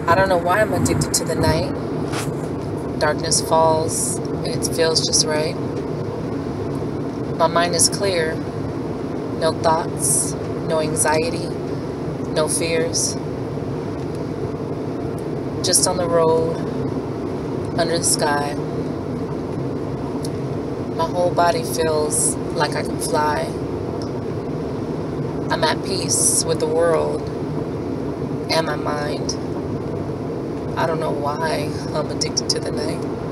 I don't know why I'm addicted to the night. Darkness falls, and it feels just right. My mind is clear. No thoughts, no anxiety, no fears. Just on the road, under the sky. My whole body feels like I can fly. I'm at peace with the world and my mind. I don't know why I'm addicted to the night.